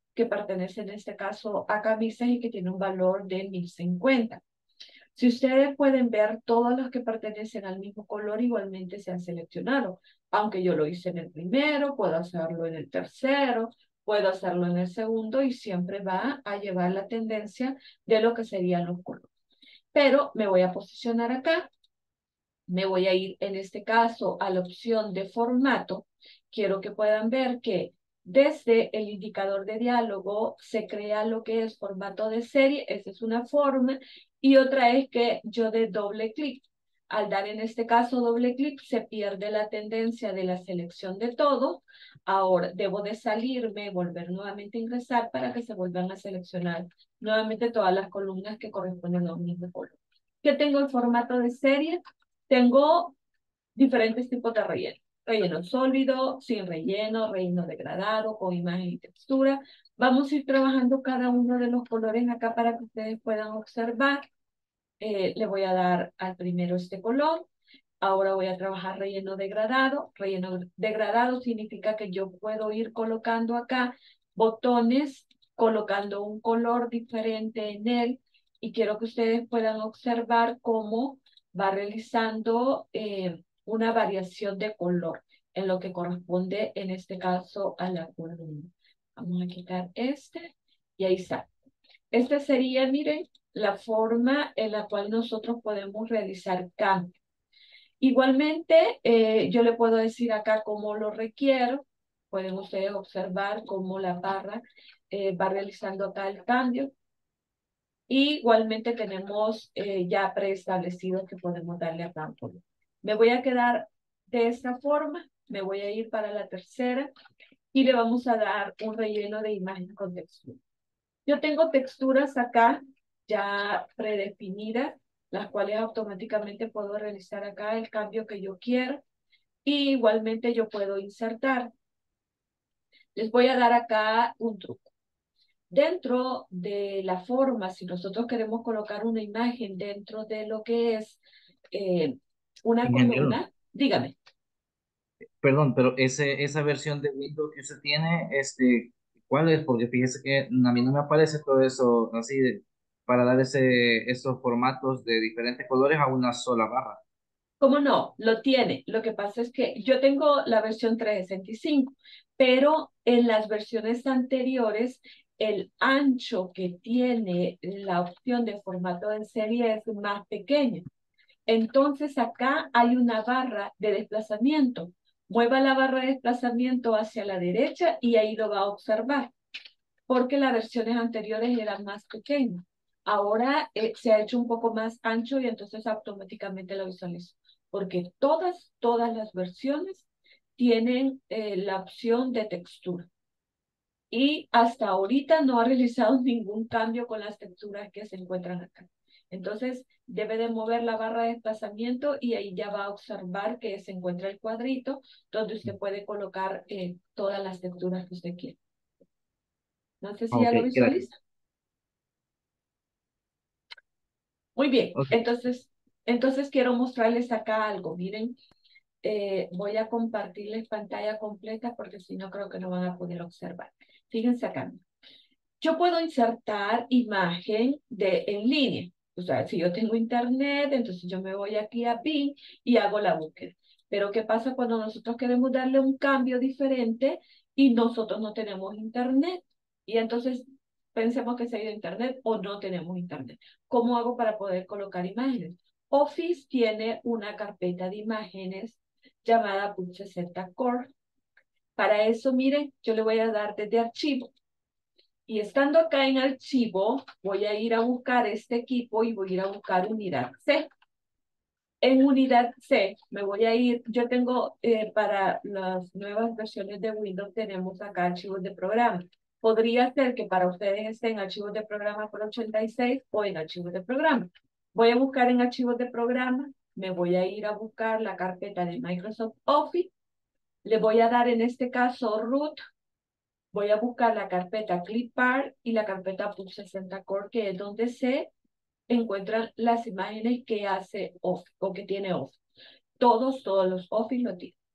que pertenece en este caso a camisas y que tiene un valor de mil cincuenta. Si ustedes pueden ver, todos los que pertenecen al mismo color igualmente se han seleccionado. Aunque yo lo hice en el primero, puedo hacerlo en el tercero, puedo hacerlo en el segundo y siempre va a llevar la tendencia de lo que serían los colores. Pero me voy a posicionar acá. Me voy a ir en este caso a la opción de formato. Quiero que puedan ver que desde el indicador de diálogo se crea lo que es formato de serie. Esa es una forma. Y otra es que yo dé doble clic. Al dar en este caso doble clic se pierde la tendencia de la selección de todo. Ahora debo de salirme, volver nuevamente a ingresar para que se vuelvan a seleccionar nuevamente todas las columnas que corresponden a un mismo color. ¿Qué tengo en formato de serie? Tengo diferentes tipos de relleno. Relleno sólido, sin relleno, relleno degradado, con imagen y textura. Vamos a ir trabajando cada uno de los colores acá para que ustedes puedan observar. Eh, le voy a dar al primero este color. Ahora voy a trabajar relleno degradado. Relleno degradado significa que yo puedo ir colocando acá botones, colocando un color diferente en él. Y quiero que ustedes puedan observar cómo va realizando eh, una variación de color en lo que corresponde en este caso a la columna. Vamos a quitar este y ahí está. Esta sería, miren, la forma en la cual nosotros podemos realizar cambios. Igualmente, eh, yo le puedo decir acá cómo lo requiero. Pueden ustedes observar cómo la barra eh, va realizando acá el cambio. Y igualmente tenemos eh, ya preestablecido que podemos darle a campo. Me voy a quedar de esta forma. Me voy a ir para la tercera y le vamos a dar un relleno de imagen con textura. Yo tengo texturas acá ya predefinidas, las cuales automáticamente puedo realizar acá el cambio que yo quiero. Y igualmente yo puedo insertar. Les voy a dar acá un truco. Dentro de la forma, si nosotros queremos colocar una imagen dentro de lo que es eh, una Ingeniero, columna, dígame. perdón, pero ese, esa versión de Windows que usted tiene, este, ¿cuál es? Porque fíjese que a mí no me aparece todo eso así de- para dar ese, esos formatos de diferentes colores a una sola barra. ¿Cómo no? Lo tiene. Lo que pasa es que yo tengo la versión trescientos sesenta y cinco, pero en las versiones anteriores, el ancho que tiene la opción de formato en serie es más pequeño. Entonces acá hay una barra de desplazamiento. Mueva la barra de desplazamiento hacia la derecha y ahí lo va a observar, porque las versiones anteriores eran más pequeñas. Ahora eh, se ha hecho un poco más ancho y entonces automáticamente lo visualizo, porque todas, todas las versiones tienen eh, la opción de textura. Y hasta ahorita no ha realizado ningún cambio con las texturas que se encuentran acá. Entonces, debe de mover la barra de desplazamiento y ahí ya va a observar que se encuentra el cuadrito donde usted puede colocar eh, todas las texturas que usted quiere. No sé si ya Ok, lo gracias. visualiza. Muy bien, Ok. entonces, entonces quiero mostrarles acá algo. Miren, eh, voy a compartirles pantalla completa porque si no creo que no van a poder observar. Fíjense acá. Yo puedo insertar imagen de, en línea. O sea, si yo tengo internet, entonces yo me voy aquí a Bing y hago la búsqueda. Pero ¿qué pasa cuando nosotros queremos darle un cambio diferente y nosotros no tenemos internet? Y entonces pensemos que se ha ido internet o no tenemos internet. ¿Cómo hago para poder colocar imágenes? Office tiene una carpeta de imágenes llamada Z Core. Para eso, miren, yo le voy a dar desde archivo. Y estando acá en archivo, voy a ir a buscar este equipo y voy a ir a buscar unidad C. En unidad C me voy a ir, yo tengo eh, para las nuevas versiones de Windows, tenemos acá archivos de programa. Podría ser que para ustedes estén archivos de programa por ochenta y seis o en archivos de programa. Voy a buscar en archivos de programa, me voy a ir a buscar la carpeta de Microsoft Office, le voy a dar en este caso root. Voy a buscar la carpeta Clipart y la carpeta Z Core, que es donde se encuentran las imágenes que hace Office o que tiene Office. Todos, todos los Office lo tienen.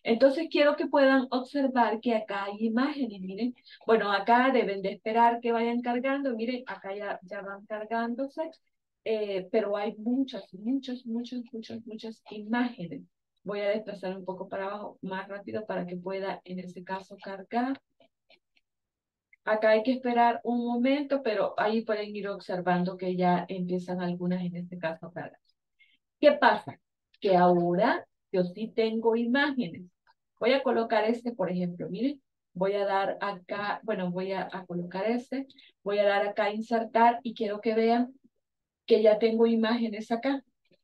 Entonces quiero que puedan observar que acá hay imágenes, miren. Bueno, acá deben de esperar que vayan cargando, miren, acá ya, ya van cargándose, eh, pero hay muchas, muchas, muchas, muchas, muchas imágenes. Voy a desplazar un poco para abajo más rápido para que pueda, en este caso, cargar. Acá hay que esperar un momento, pero ahí pueden ir observando que ya empiezan algunas, en este caso, a cargar. ¿Qué pasa? Que ahora yo sí tengo imágenes. Voy a colocar este, por ejemplo, miren. Voy a dar acá, bueno, voy a, a colocar este. Voy a dar acá insertar y quiero que vean que ya tengo imágenes acá.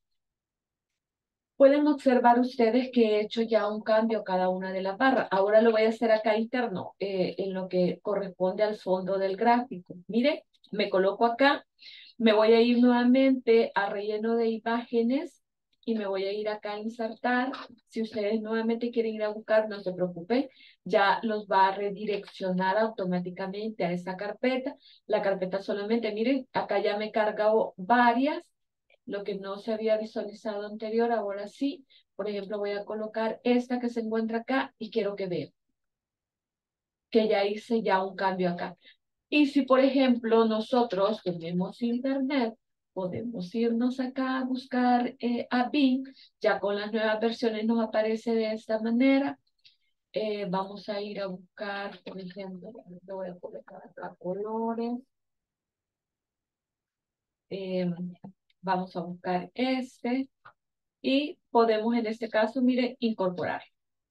Pueden observar ustedes que he hecho ya un cambio a cada una de las barras. Ahora lo voy a hacer acá interno, eh, en lo que corresponde al fondo del gráfico. Mire, me coloco acá, me voy a ir nuevamente a relleno de imágenes y me voy a ir acá a insertar. Si ustedes nuevamente quieren ir a buscar, no se preocupen, ya los va a redireccionar automáticamente a esa carpeta. La carpeta solamente, miren, acá ya me he cargado varias. Lo que no se había visualizado anterior, ahora sí. Por ejemplo, voy a colocar esta que se encuentra acá y quiero que vean que ya hice ya un cambio acá. Y si, por ejemplo, nosotros tenemos internet, podemos irnos acá a buscar eh, a Bing. Ya con las nuevas versiones nos aparece de esta manera. Eh, vamos a ir a buscar, por ejemplo, le voy a colocar acá colores. Eh, vamos a buscar este. Y podemos en este caso, mire, incorporar.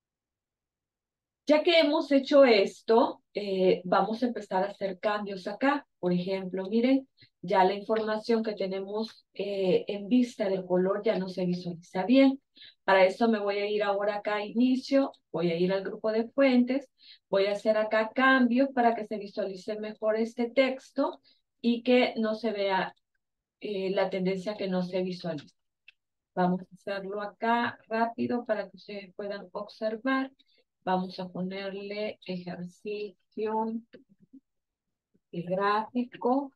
Ya que hemos hecho esto, eh, vamos a empezar a hacer cambios acá. Por ejemplo, miren, ya la información que tenemos eh, en vista del color ya no se visualiza bien. Para eso me voy a ir ahora acá a inicio, voy a ir al grupo de fuentes, voy a hacer acá cambios para que se visualice mejor este texto y que no se vea eh, la tendencia que no se visualice. Vamos a hacerlo acá rápido para que ustedes puedan observar. Vamos a ponerle ejercicio y gráfico.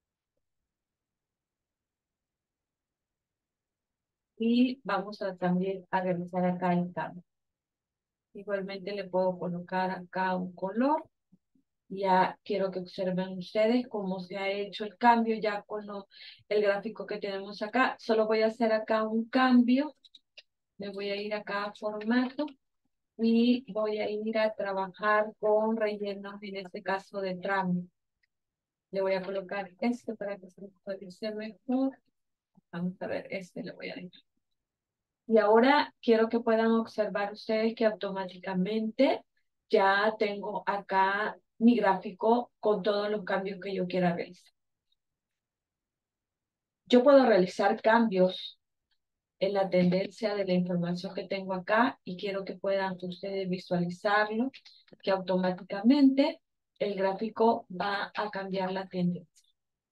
Y vamos a también a realizar acá el cambio. Igualmente le puedo colocar acá un color. Ya quiero que observen ustedes cómo se ha hecho el cambio ya con lo, el gráfico que tenemos acá. Solo voy a hacer acá un cambio. Me voy a ir acá a formato. Y voy a ir a trabajar con rellenos, en este caso de trámite. Le voy a colocar este para que se visualice mejor. Vamos a ver, este le voy a dar. Y ahora quiero que puedan observar ustedes que automáticamente ya tengo acá mi gráfico con todos los cambios que yo quiera realizar. Yo puedo realizar cambios en la tendencia de la información que tengo acá y quiero que puedan ustedes visualizarlo, que automáticamente el gráfico va a cambiar la tendencia.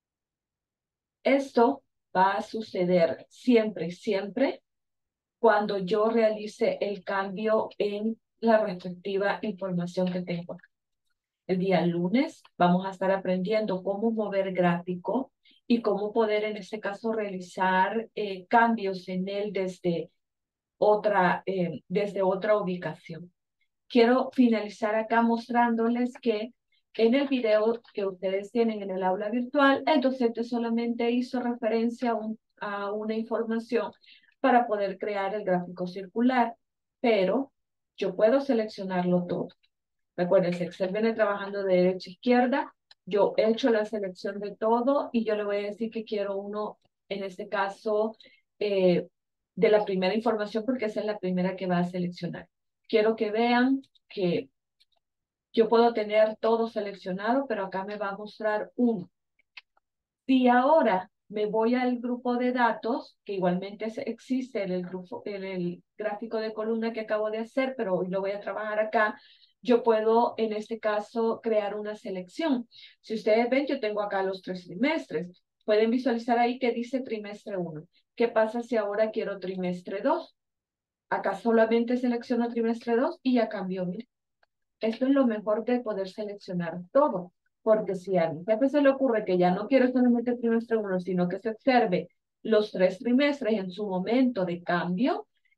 Esto va a suceder siempre, siempre cuando yo realice el cambio en la respectiva información que tengo acá. El día lunes vamos a estar aprendiendo cómo mover gráfico y cómo poder en este caso realizar eh, cambios en él desde otra, eh, desde otra ubicación. Quiero finalizar acá mostrándoles que en el video que ustedes tienen en el aula virtual, el docente solamente hizo referencia a, un, a una información para poder crear el gráfico circular, pero yo puedo seleccionarlo todo. Recuerden, si Excel viene trabajando de derecha a izquierda, yo he hecho la selección de todo y yo le voy a decir que quiero uno, en este caso, eh, de la primera información porque esa es la primera que va a seleccionar. Quiero que vean que yo puedo tener todo seleccionado, pero acá me va a mostrar uno. Si ahora me voy al grupo de datos, que igualmente existe en el, grupo, en el gráfico de columna que acabo de hacer, pero hoy lo voy a trabajar acá, yo puedo, en este caso, crear una selección. Si ustedes ven, yo tengo acá los tres trimestres. Pueden visualizar ahí que dice trimestre uno. ¿Qué pasa si ahora quiero trimestre dos? Acá solamente selecciono trimestre dos y ya cambió. Miren. Esto es lo mejor de poder seleccionar todo. Porque si a mi jefe se le ocurre que ya no quiero solamente el trimestre uno, sino que se observe los tres trimestres en su momento de cambio,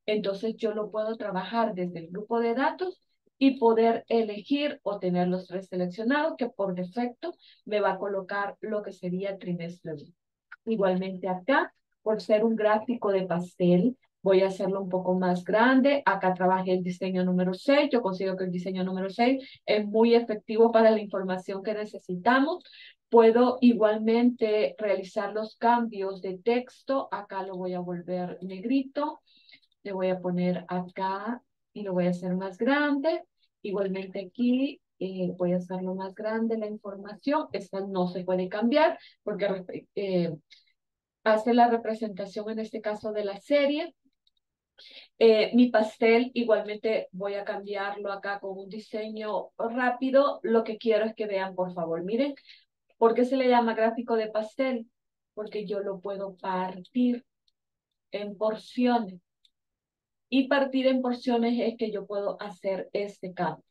Entonces yo lo puedo trabajar desde el grupo de datos y poder elegir o tener los tres seleccionados, que por defecto me va a colocar lo que sería el trimestre uno. Igualmente acá, por ser un gráfico de pastel, voy a hacerlo un poco más grande. Acá trabajé el diseño número seis. Yo considero que el diseño número seis es muy efectivo para la información que necesitamos. Puedo igualmente realizar los cambios de texto. Acá lo voy a volver negrito. Le voy a poner acá y lo voy a hacer más grande. Igualmente aquí eh, voy a hacerlo más grande la información. Esta no se puede cambiar porque eh, hace la representación en este caso de la serie. Eh, mi pastel igualmente voy a cambiarlo acá con un diseño rápido. Lo que quiero es que vean, por favor, miren, ¿por qué se le llama gráfico de pastel? Porque yo lo puedo partir en porciones. Y partir en porciones es que yo puedo hacer este cambio.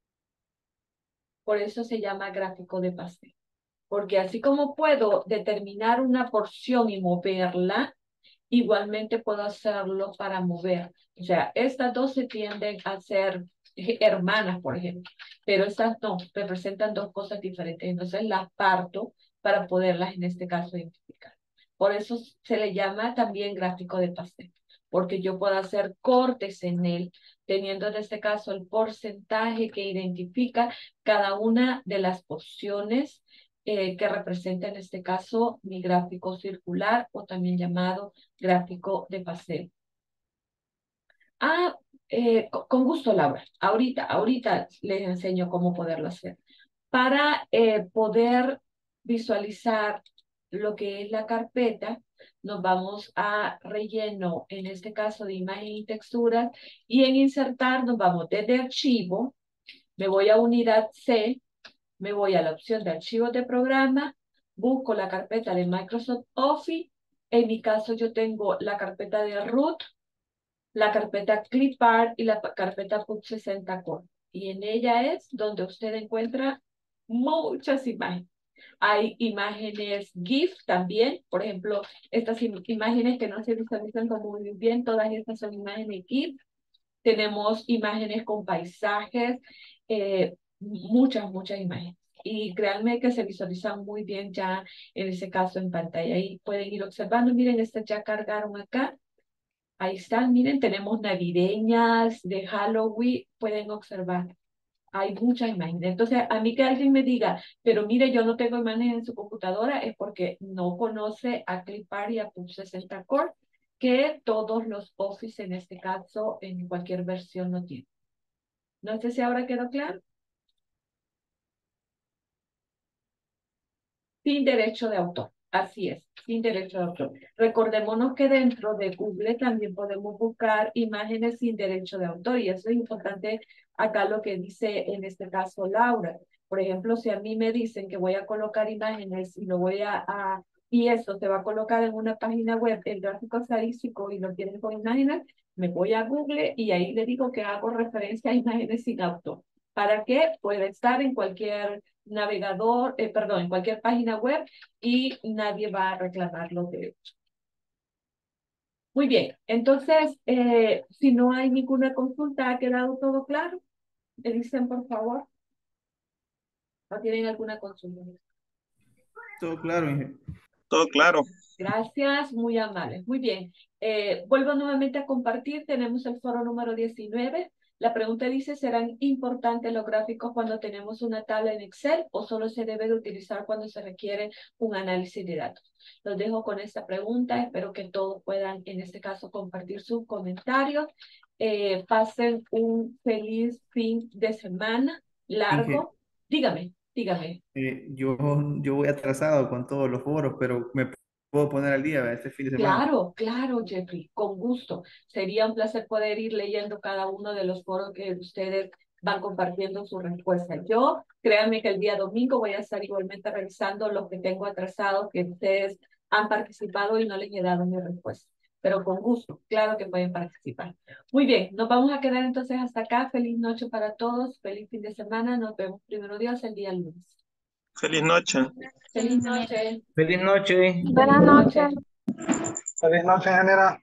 Por eso se llama gráfico de pastel. Porque así como puedo determinar una porción y moverla, igualmente puedo hacerlo para mover. O sea, estas dos se tienden a ser hermanas, por ejemplo, pero estas no, representan dos cosas diferentes. Entonces las parto para poderlas en este caso identificar. Por eso se le llama también gráfico de pastel, porque yo puedo hacer cortes en él, teniendo en este caso el porcentaje que identifica cada una de las porciones eh, que representa en este caso mi gráfico circular o también llamado gráfico de pastel. Ah, eh, con, con gusto, Laura. Ahorita, ahorita les enseño cómo poderlo hacer. Para eh, poder visualizar lo que es la carpeta, nos vamos a relleno, en este caso de imagen y texturas, y en insertar nos vamos desde archivo, me voy a unidad C, me voy a la opción de archivos de programa, busco la carpeta de Microsoft Office. En mi caso yo tengo la carpeta de root, la carpeta Clipart y la carpeta P U B sesenta Core. Y en ella es donde usted encuentra muchas imágenes. Hay imágenes GIF también, por ejemplo, estas im imágenes que no se visualizan como muy bien, todas estas son imágenes GIF. Tenemos imágenes con paisajes, eh, muchas, muchas imágenes. Y créanme que se visualizan muy bien ya en ese caso en pantalla. Ahí pueden ir observando. Miren, estas ya cargaron acá. Ahí están, miren, tenemos navideñas, de Halloween, pueden observar. Hay muchas imágenes. Entonces, a mí que alguien me diga, pero mire, yo no tengo imágenes en su computadora, es porque no conoce a Clipart y a P U B sesenta Core, que todos los Office, en este caso, en cualquier versión no tienen. No sé si ahora quedó claro. Sin derecho de autor. Así es, sin derecho de autor. Recordémonos que dentro de Google también podemos buscar imágenes sin derecho de autor, y eso es importante acá lo que dice en este caso Laura. Por ejemplo, si a mí me dicen que voy a colocar imágenes y lo voy a, a y eso se va a colocar en una página web, el gráfico estadístico, y lo tienen con imágenes, me voy a Google y ahí le digo que hago referencia a imágenes sin autor. ¿Para qué? Puede estar en cualquier navegador, eh, perdón, en cualquier página web y nadie va a reclamar los derechos. Muy bien, entonces, eh, si no hay ninguna consulta, ¿ha quedado todo claro? Me dicen, por favor. ¿O tienen alguna consulta? Todo claro, Inge. Todo claro. Gracias, muy amables. Muy bien. Eh, vuelvo nuevamente a compartir. Tenemos el foro número diecinueve. La pregunta dice, ¿serán importantes los gráficos cuando tenemos una tabla en Excel o solo se debe de utilizar cuando se requiere un análisis de datos? Los dejo con esta pregunta. Espero que todos puedan, en este caso, compartir sus comentarios. Eh, pasen un feliz fin de semana largo. Inge, Dígame, dígame. eh, yo, yo voy atrasado con todos los foros, pero me puedo poner al día este fin de semana. Claro, claro, Jeffrey, con gusto. Sería un placer poder ir leyendo cada uno de los foros que ustedes van compartiendo su respuesta. Yo, créanme que el día domingo voy a estar igualmente revisando los que tengo atrasados, que ustedes han participado y no les he dado mi respuesta. Pero con gusto, claro que pueden participar. Muy bien, nos vamos a quedar entonces hasta acá. Feliz noche para todos, feliz fin de semana. Nos vemos primero Dios el día lunes. Feliz noche. Feliz noche. Feliz noche. Buenas Feliz noche. noches. Feliz noche, ingeniera.